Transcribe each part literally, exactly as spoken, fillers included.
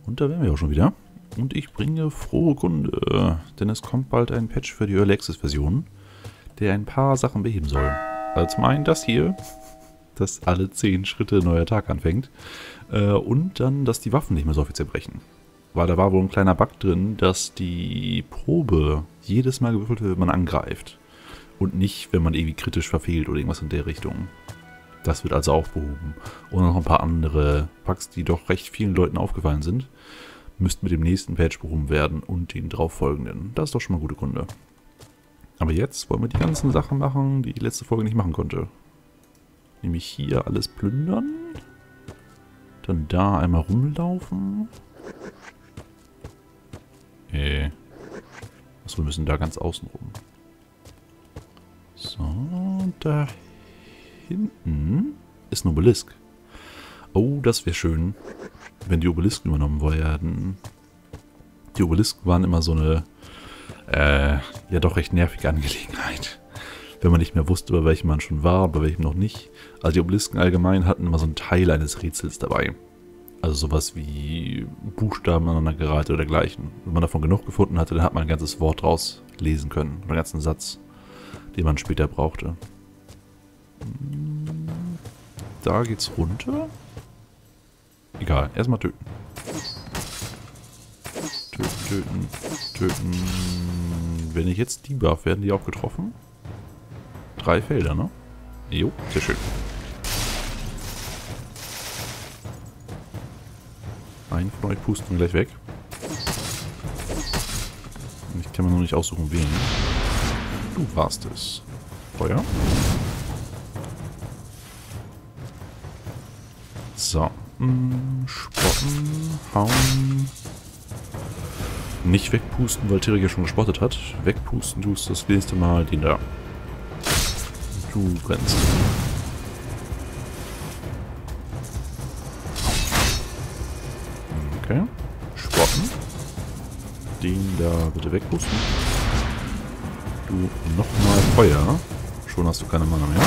Und da wären wir auch schon wieder. Und ich bringe frohe Kunde, denn es kommt bald ein Patch für die Early Access Version, der ein paar Sachen beheben soll. Also zum einen das hier, dass alle zehn Schritte ein neuer Tag anfängt. Äh, und dann, dass die Waffen nicht mehr so offiziell brechen. Weil da war wohl ein kleiner Bug drin, dass die Probe jedes Mal gewürfelt wird, wenn man angreift. Und nicht, wenn man irgendwie kritisch verfehlt oder irgendwas in der Richtung. Das wird also auch behoben. Und noch ein paar andere Bugs, die doch recht vielen Leuten aufgefallen sind, müssten mit dem nächsten Patch behoben werden und den darauffolgenden. Das ist doch schon mal gute Kunde. Aber jetzt wollen wir die ganzen Sachen machen, die die letzte Folge nicht machen konnte. Nämlich hier alles plündern. Dann da einmal rumlaufen. Äh. Achso, wir müssen da ganz außen rum. So, da hinten ist ein Obelisk. Oh, das wäre schön, wenn die Obelisken übernommen werden. Die Obelisken waren immer so eine, äh, ja doch recht nervige Angelegenheit. Wenn man nicht mehr wusste, bei welchem man schon war, bei welchem noch nicht. Also die Obelisken allgemein hatten immer so einen Teil eines Rätsels dabei. Also sowas wie Buchstaben aneinandergereiht oder dergleichen. Wenn man davon genug gefunden hatte, dann hat man ein ganzes Wort draus lesen können. Oder einen ganzen Satz, den man später brauchte. Da geht's runter. Egal, erstmal töten. Töten, töten, töten. Wenn ich jetzt debuff, werden die auch getroffen? Drei Felder, ne? Jo, sehr schön. Einen von euch pusten wir gleich weg. Ich kann mir noch nicht aussuchen, wen. Du warst es. Feuer. So. Spotten, hauen. Nicht wegpusten, weil Terry ja schon gespottet hat. Wegpusten tust du das nächste Mal den da. Du brennst. Okay. Spotten. Den da bitte wegpusten. Du nochmal Feuer. Schon hast du keine Mana mehr.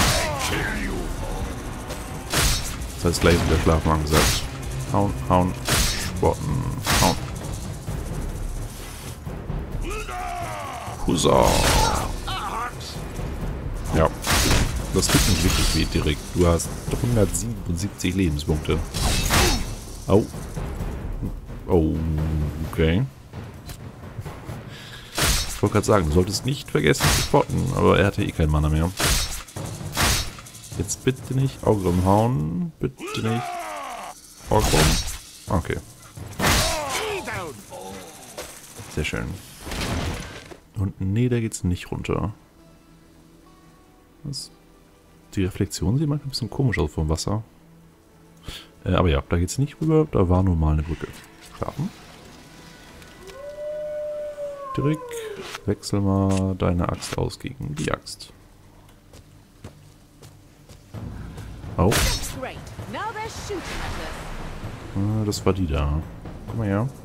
Das heißt gleich wieder schlafen angesagt. Hauen, hauen, spotten, hauen. Husa. Ja. Das tut nicht wirklich weh direkt. Du hast hundertsiebenundsiebzig Lebenspunkte. Au. Oh, okay. Ich wollte gerade sagen, du solltest nicht vergessen zu spotten, aber er hatte eh kein Mana mehr. Jetzt bitte nicht Auge umhauen. Bitte nicht. Auge um. Okay. Sehr schön. Und nee, da geht's nicht runter. Das, die Reflexion sieht manchmal ein bisschen komisch aus vom Wasser. Äh, aber ja, da geht's nicht rüber. Da war nur mal eine Brücke. Schlafen. Dirk, wechsel mal deine Axt aus gegen die Axt. Oh. Ah, das war die da. Komm mal her.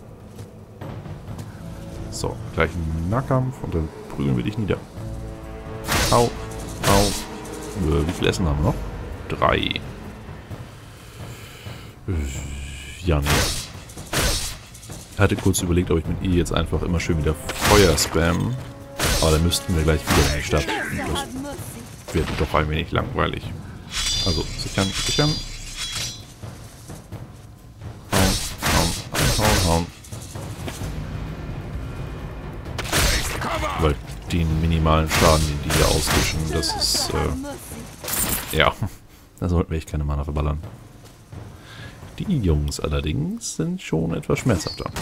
So, gleich ein Nahkampf und dann prügeln wir dich nieder. Au, au. Äh, wie viel Essen haben wir noch? Drei. Äh, ja, nee. Ich hatte kurz überlegt, ob ich mit I jetzt einfach immer schön wieder Feuer spammen. Aber dann müssten wir gleich wieder in die Stadt. Das wird doch ein wenig langweilig. Also, sichern, sichern. Hauen, hauen, hauen, hauen. Weil den minimalen Schaden, den die hier auswischen, das ist, äh, ja, da sollten wir echt keine Mana verballern. Die Jungs allerdings sind schon etwas schmerzhafter.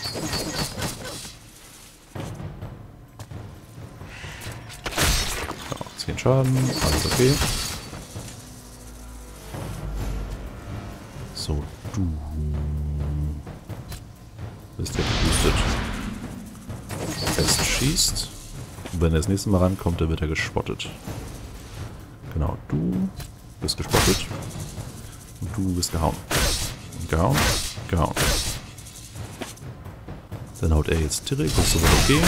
So, zehn Schaden, alles okay. So, du bist ja geboostet. Fest schießt. Und wenn er das nächste Mal rankommt, dann wird er gespottet. Genau, du bist gespottet. Und du bist gehauen. Und gehauen, gehauen. Dann haut er jetzt Tirik, das ist soweit okay.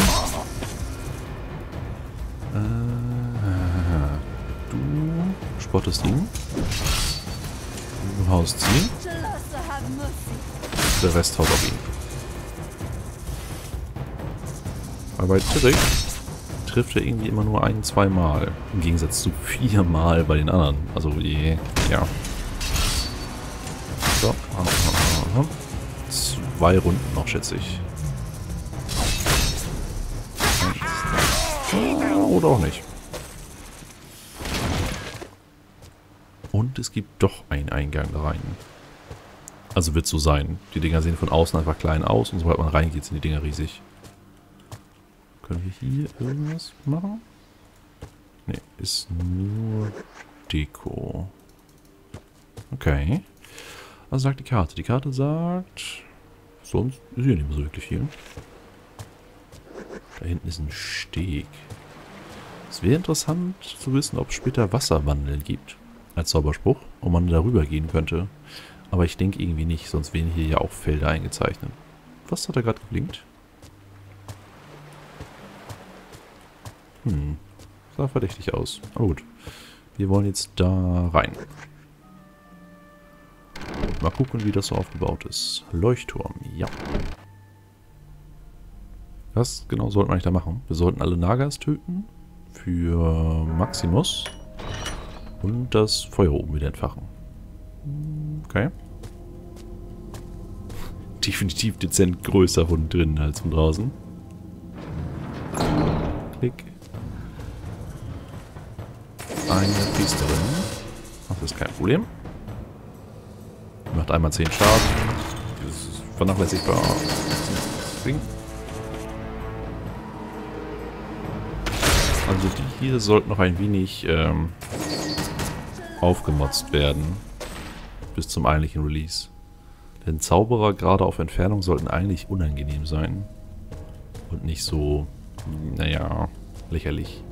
Äh, du spottest ihn. Du haust sie. Der Rest haut auf ihn. Aber bei Tyrek trifft er irgendwie immer nur ein-, zweimal. Im Gegensatz zu viermal bei den anderen. Also, je, ja. So, zwei Runden noch, schätze ich. Oder auch nicht. Und es gibt doch einen Eingang da rein. Also wird so sein. Die Dinger sehen von außen einfach klein aus und sobald man reingeht, sind die Dinger riesig. Können wir hier irgendwas machen? Ne, ist nur Deko. Okay. Was sagt die Karte? Die Karte sagt... Sonst ist hier nicht mehr so wirklich viel. Da hinten ist ein Steg. Es wäre interessant zu wissen, ob es später Wasserwandeln gibt. Als Zauberspruch. Und man darüber gehen könnte. Aber ich denke irgendwie nicht, sonst wären hier ja auch Felder eingezeichnet. Was hat er gerade geblinkt? Hm. Sah verdächtig aus. Aber gut. Wir wollen jetzt da rein. Mal gucken, wie das so aufgebaut ist. Leuchtturm, ja. Was genau sollten wir eigentlich da machen? Wir sollten alle Nagas töten. Für Maximus. Und das Feuer oben wieder entfachen. Okay. Definitiv dezent größer von drinnen als von draußen. Klick. Eine Priesterin. Ach, das ist kein Problem. Die macht einmal zehn Schaden. Das ist vernachlässigbar. Also die hier sollten noch ein wenig ähm, aufgemotzt werden. Bis zum eigentlichen Release. Denn Zauberer gerade auf Entfernung sollten eigentlich unangenehm sein. Und nicht so, naja, lächerlich.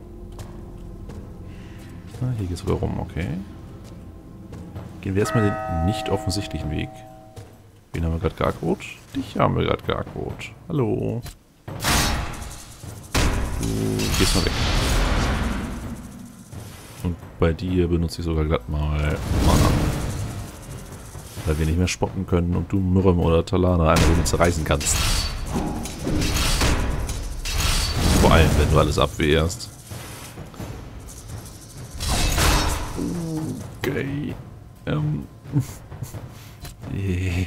Ah, hier geht es sogar rum, okay. Gehen wir erstmal den nicht offensichtlichen Weg. Wen haben wir gerade geackert? Dich haben wir gerade geackert. Hallo. Du gehst mal weg. Und bei dir benutze ich sogar glatt mal Mana. Weil wir nicht mehr spotten können und du Myrrem oder Talana einmal so mit zerreißen kannst. Vor allem, wenn du alles abwehrst. Okay. Ähm. yeah.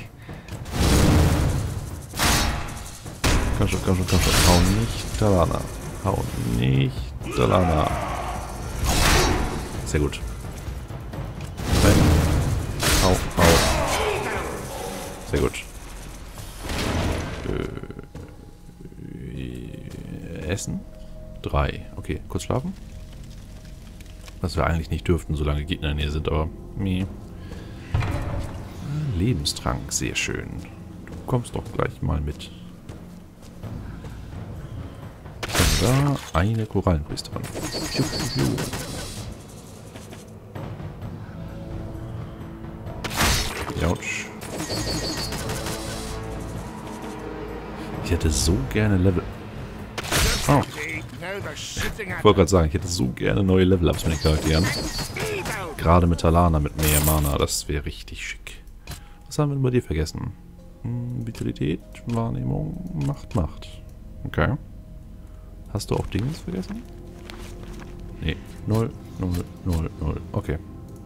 Komm schon, komm schon, komm schon. Hau nicht Talana. Hau nicht Talana. Sehr gut. Nein. Hau, hau. Sehr gut. Äh, Essen? Drei. Okay, kurz schlafen. Was wir eigentlich nicht dürften, solange Gegner in der Nähe sind, aber... Nee. Lebenstrank, sehr schön. Du kommst doch gleich mal mit. Und da eine Korallenpriesterin. Autsch. Ich hätte so gerne Level... Oh. Ich wollte gerade sagen, ich hätte so gerne neue Level-Ups mit den Charakteren. Gerade mit Talana mit mehr Mana, das wäre richtig schick. Was haben wir denn bei dir vergessen? Hm, Vitalität, Wahrnehmung, Macht, Macht. Okay. Hast du auch Dings vergessen? Nee, null, null, null, null. Okay.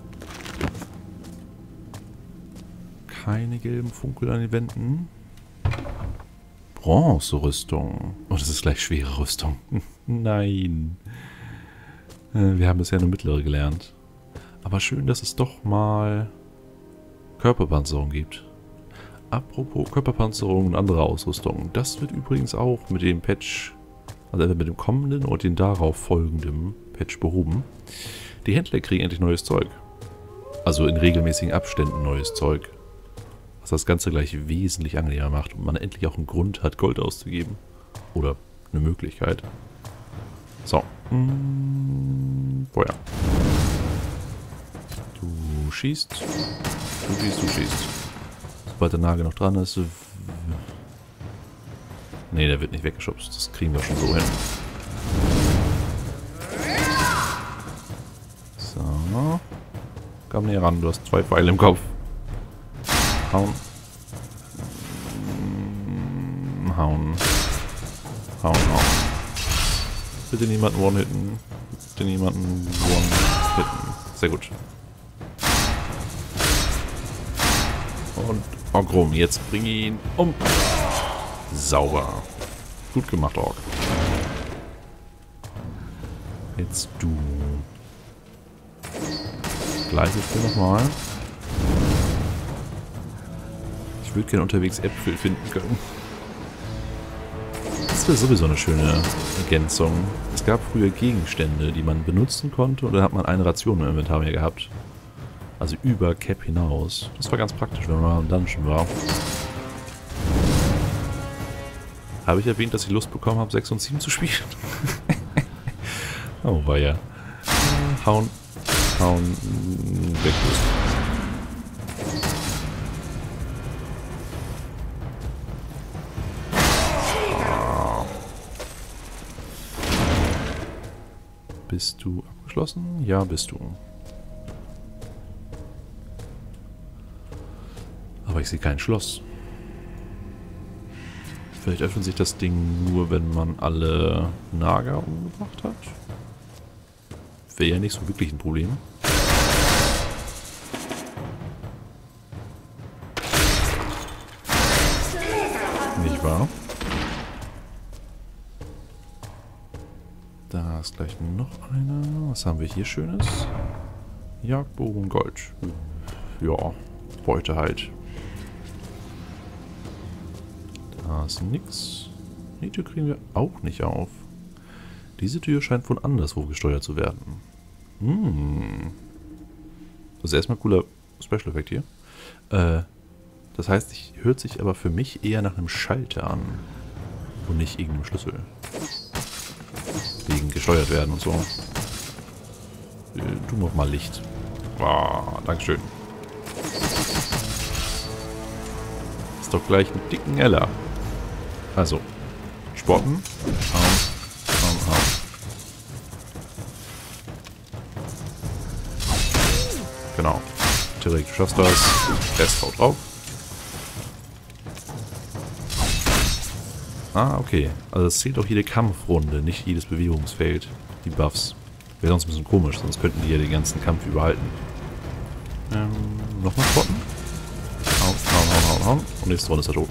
Keine gelben Funkel an den Wänden. Bronze-Rüstung. Oh, das ist gleich schwere Rüstung. Nein. Wir haben bisher nur mittlere gelernt. Aber schön, dass es doch mal Körperpanzerung gibt. Apropos Körperpanzerung und andere Ausrüstung. Das wird übrigens auch mit dem Patch, also mit dem kommenden und den darauf folgenden Patch behoben. Die Händler kriegen endlich neues Zeug. Also in regelmäßigen Abständen neues Zeug. Was das Ganze gleich wesentlich angenehmer macht und man endlich auch einen Grund hat, Gold auszugeben. Oder eine Möglichkeit. So. Hm, Feuer. Du schießt. Du schießt, du schießt. Sobald der Nagel noch dran ist. Ne, der wird nicht weggeschubst. Das kriegen wir schon so hin. So. Komm näher ran, du hast zwei Pfeile im Kopf. Hauen. Hauen. Hauen, hauen. Bitte niemanden one-hitten. Bitte niemanden one-hitten. Sehr gut. Und Ogrum, jetzt bring ihn um. Sauber. Gut gemacht, Ork. Jetzt du. Gleiches Spiel nochmal. Ich würde gerne unterwegs Äpfel finden können. Das wäre sowieso eine schöne Ergänzung. Es gab früher Gegenstände, die man benutzen konnte und dann hat man eine Ration im Inventar mehr gehabt. Also über Cap hinaus. Das war ganz praktisch, wenn man mal im Dungeon war. Habe ich erwähnt, dass ich Lust bekommen habe, sechs und sieben zu spielen? Oh, war ja. Hauen. Hauen. Weg. Bist du abgeschlossen? Ja, bist du. Aber ich sehe kein Schloss. Vielleicht öffnet sich das Ding nur, wenn man alle Naga umgebracht hat. Wäre ja nicht so wirklich ein Problem. Nicht wahr? Da ist gleich noch einer. Was haben wir hier Schönes? Jagdbogen Gold. Ja, Beute halt. Da ist nix. Die Tür kriegen wir auch nicht auf. Diese Tür scheint von anderswo gesteuert zu werden. Hm. Das ist erstmal ein cooler Special-Effekt hier. Äh, das heißt, es hört sich aber für mich eher nach einem Schalter an. Und nicht irgendeinem Schlüssel. Wegen gesteuert werden und so. Äh, tu noch mal Licht. Ah, Dankeschön. Ist doch gleich ein dicken Ella. Also, Sporten. Arm, Arm, Arm. Genau. Tirik, du schaffst das. Rest haut drauf. Ah, okay. Also es zählt auch jede Kampfrunde, nicht jedes Bewegungsfeld. Die Buffs. Wäre sonst ein bisschen komisch, sonst könnten die ja den ganzen Kampf überhalten. Ähm, nochmal spotten. Hauen, hauen, hauen, hauen, hauen. Und nächste Runde ist er tot.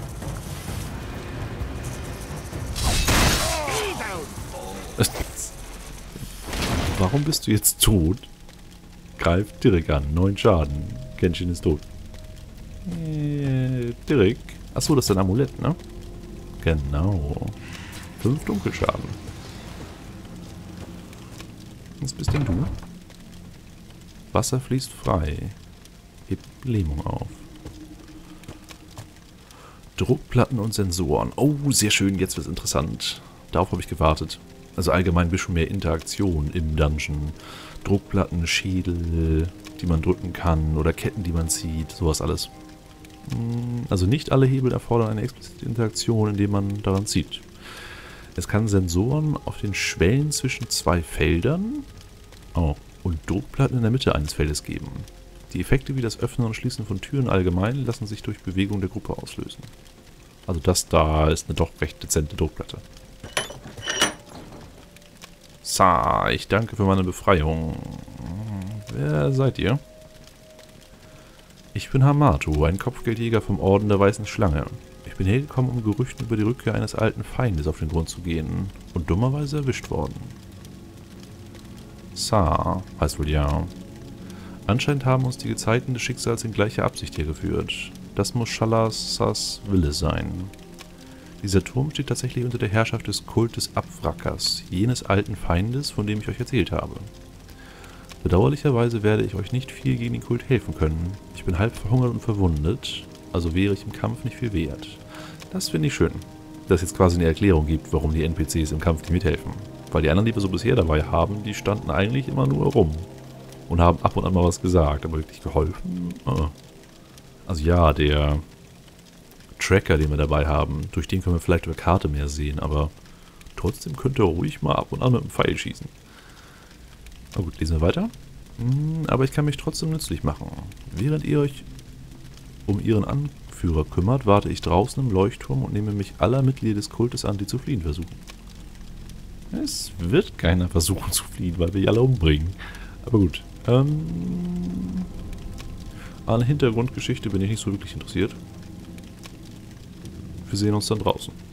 Warum bist du jetzt tot? Greift Tirik an. Neun Schaden. Genshin ist tot. Äh, Tirik. Achso, das ist ein Amulett, ne? Genau. Fünf Dunkelschaden. Was bist denn du? Wasser fließt frei. Hebt Lähmung auf. Druckplatten und Sensoren. Oh, sehr schön. Jetzt wird's interessant. Darauf habe ich gewartet. Also allgemein ein bisschen mehr Interaktion im Dungeon. Druckplatten, Schädel, die man drücken kann oder Ketten, die man zieht. Sowas alles. Also nicht alle Hebel erfordern eine explizite Interaktion, indem man daran zieht. Es kann Sensoren auf den Schwellen zwischen zwei Feldern oh, und Druckplatten in der Mitte eines Feldes geben. Die Effekte wie das Öffnen und Schließen von Türen allgemein lassen sich durch Bewegung der Gruppe auslösen. Also das da ist eine doch recht dezente Druckplatte. Sa, ich danke für meine Befreiung. Wer seid ihr? Ich bin Hamato, ein Kopfgeldjäger vom Orden der Weißen Schlange. Ich bin hergekommen, um Gerüchten über die Rückkehr eines alten Feindes auf den Grund zu gehen und dummerweise erwischt worden. Sa, heißt wohl ja. Anscheinend haben uns die Gezeiten des Schicksals in gleicher Absicht hergeführt. Das muss Shalasas Wille sein. Dieser Turm steht tatsächlich unter der Herrschaft des Kultes Abwrackers, jenes alten Feindes, von dem ich euch erzählt habe. Bedauerlicherweise werde ich euch nicht viel gegen den Kult helfen können. Ich bin halb verhungert und verwundet, also wäre ich im Kampf nicht viel wert. Das finde ich schön, dass es jetzt quasi eine Erklärung gibt, warum die N P Cs im Kampf nicht mithelfen. Weil die anderen, die wir so bisher dabei haben, die standen eigentlich immer nur rum. Und haben ab und an mal was gesagt, aber wirklich geholfen? Also ja, der Tracker, den wir dabei haben, durch den können wir vielleicht über Karte mehr sehen, aber trotzdem könnt ihr ruhig mal ab und an mit einem Pfeil schießen. Na gut, lesen wir weiter. Aber ich kann mich trotzdem nützlich machen. Während ihr euch um ihren Anführer kümmert, warte ich draußen im Leuchtturm und nehme mich aller Mitglieder des Kultes an, die zu fliehen versuchen. Es wird keiner versuchen zu fliehen, weil wir die alle umbringen. Aber gut. Ähm, an Hintergrundgeschichte bin ich nicht so wirklich interessiert. Wir sehen uns dann draußen.